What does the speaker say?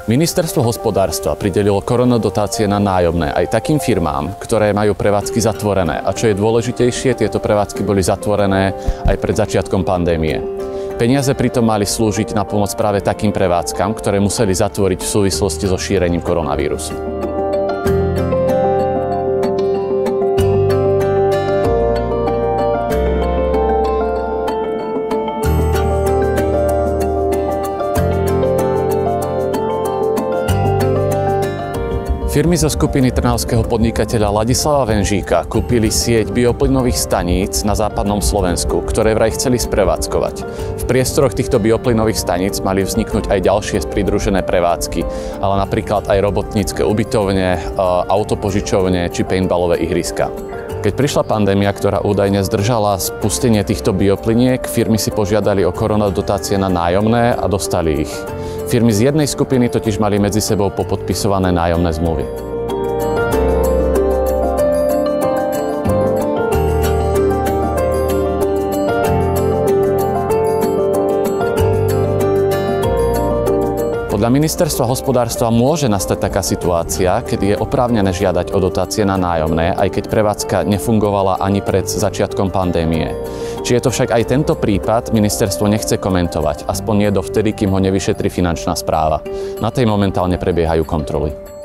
Ministerstvo hospodárstva pridelilo koronadotácie na nájomné aj takým firmám, ktoré majú prevádzky zatvorené. A čo je dôležitejšie, tieto prevádzky boli zatvorené aj pred začiatkom pandémie. Peniaze pritom mali slúžiť na pomoc práve takým prevádzkam, ktoré museli zatvoriť v súvislosti so šírením koronavírusu. Firmy zo skupiny trnavského podnikateľa Ladislava Venžíka kúpili sieť bioplynových staníc na západnom Slovensku, ktoré vraj chceli sprevádzkovať. V priestoroch týchto bioplynových staníc mali vzniknúť aj ďalšie pridružené prevádzky, ale napríklad aj robotnícke ubytovne, autopožičovne či paintballové ihriska. Keď prišla pandémia, ktorá údajne zdržala spustenie týchto bioplyniek, firmy si požiadali o koronadotácie na nájomné a dostali ich. Firmy z jednej skupiny totiž mali medzi sebou popodpisované nájomné zmluvy. Podľa Ministerstva hospodárstva môže nastať taká situácia, kedy je oprávnené žiadať o dotácie na nájomné, aj keď prevádzka nefungovala ani pred začiatkom pandémie. Či je to však aj tento prípad, ministerstvo nechce komentovať, aspoň nie dovtedy, kým ho nevyšetrí finančná správa. Na tej momentálne prebiehajú kontroly.